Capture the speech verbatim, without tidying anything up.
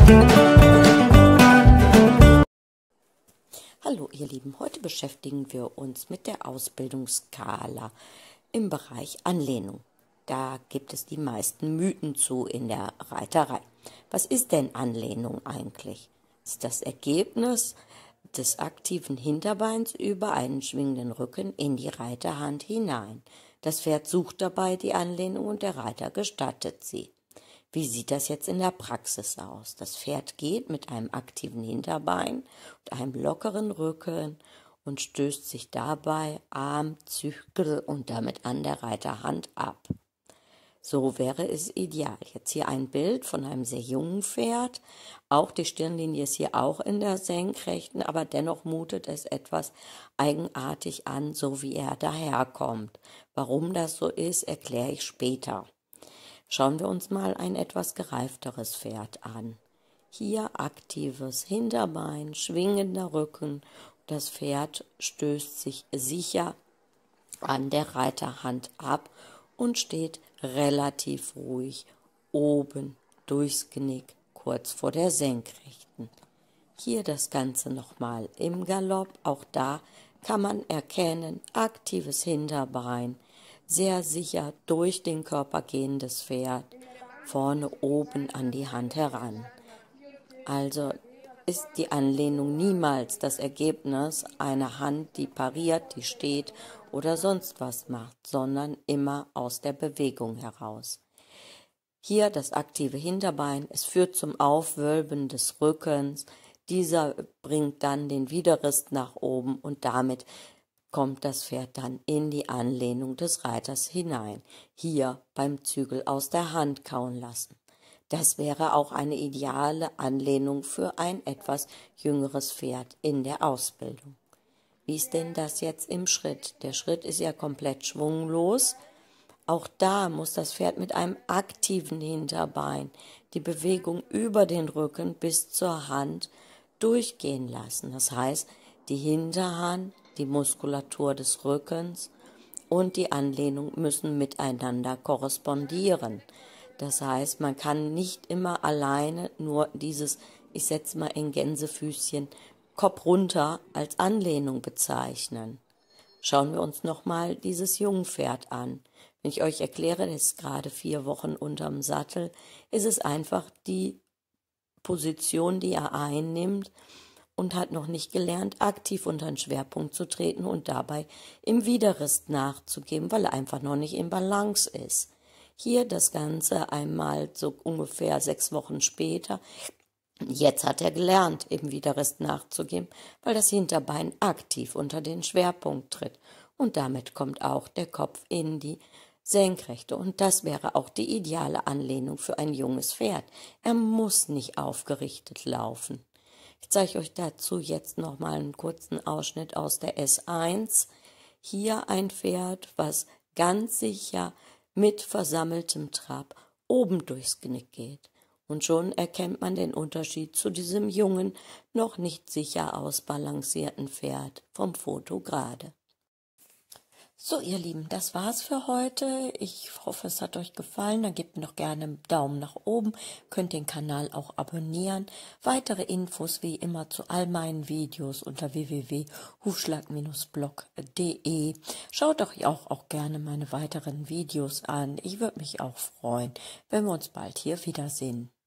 Hallo ihr Lieben, heute beschäftigen wir uns mit der Ausbildungsskala im Bereich Anlehnung. Da gibt es die meisten Mythen zu in der Reiterei. Was ist denn Anlehnung eigentlich? Ist das Ergebnis des aktiven Hinterbeins über einen schwingenden Rücken in die Reiterhand hinein. Das Pferd sucht dabei die Anlehnung und der Reiter gestattet sie. Wie sieht das jetzt in der Praxis aus? Das Pferd geht mit einem aktiven Hinterbein und einem lockeren Rücken und stößt sich dabei Arm, Zügel und damit an der Reiterhand ab. So wäre es ideal. Jetzt hier ein Bild von einem sehr jungen Pferd. Auch die Stirnlinie ist hier auch in der Senkrechten, aber dennoch mutet es etwas eigenartig an, so wie er daherkommt. Warum das so ist, erkläre ich später. Schauen wir uns mal ein etwas gereifteres Pferd an. Hier aktives Hinterbein, schwingender Rücken. Das Pferd stößt sich sicher an der Reiterhand ab und steht relativ ruhig oben durchs Genick, kurz vor der Senkrechten. Hier das Ganze nochmal im Galopp. Auch da kann man erkennen, aktives Hinterbein, sehr sicher durch den Körper gehendes Pferd, vorne oben an die Hand heran. Also ist die Anlehnung niemals das Ergebnis einer Hand, die pariert, die steht oder sonst was macht, sondern immer aus der Bewegung heraus. Hier das aktive Hinterbein, es führt zum Aufwölben des Rückens, dieser bringt dann den Widerrist nach oben und damit kommt das Pferd dann in die Anlehnung des Reiters hinein, hier beim Zügel aus der Hand kauen lassen. Das wäre auch eine ideale Anlehnung für ein etwas jüngeres Pferd in der Ausbildung. Wie ist denn das jetzt im Schritt? Der Schritt ist ja komplett schwunglos. Auch da muss das Pferd mit einem aktiven Hinterbein die Bewegung über den Rücken bis zur Hand durchgehen lassen. Das heißt, die Hinterhand, die Muskulatur des Rückens und die Anlehnung müssen miteinander korrespondieren. Das heißt, man kann nicht immer alleine nur dieses, ich setze mal in Gänsefüßchen, Kopf runter als Anlehnung bezeichnen. Schauen wir uns nochmal dieses Jungpferd an. Wenn ich euch erkläre, das ist gerade vier Wochen unterm Sattel, ist es einfach die Position, die er einnimmt, und hat noch nicht gelernt, aktiv unter den Schwerpunkt zu treten und dabei im Widerrist nachzugeben, weil er einfach noch nicht in Balance ist. Hier das Ganze einmal so ungefähr sechs Wochen später. Jetzt hat er gelernt, im Widerrist nachzugeben, weil das Hinterbein aktiv unter den Schwerpunkt tritt. Und damit kommt auch der Kopf in die Senkrechte. Und das wäre auch die ideale Anlehnung für ein junges Pferd. Er muss nicht aufgerichtet laufen. Ich zeige euch dazu jetzt nochmal einen kurzen Ausschnitt aus der S eins. Hier ein Pferd, was ganz sicher mit versammeltem Trab oben durchs Genick geht. Und schon erkennt man den Unterschied zu diesem jungen, noch nicht sicher ausbalancierten Pferd vom Foto gerade. So, ihr Lieben, das war's für heute. Ich hoffe, es hat euch gefallen. Dann gebt mir doch gerne einen Daumen nach oben. Könnt den Kanal auch abonnieren. Weitere Infos wie immer zu all meinen Videos unter w w w punkt hufschlag Bindestrich blog punkt de. Schaut doch auch, auch gerne meine weiteren Videos an. Ich würde mich auch freuen, wenn wir uns bald hier wiedersehen.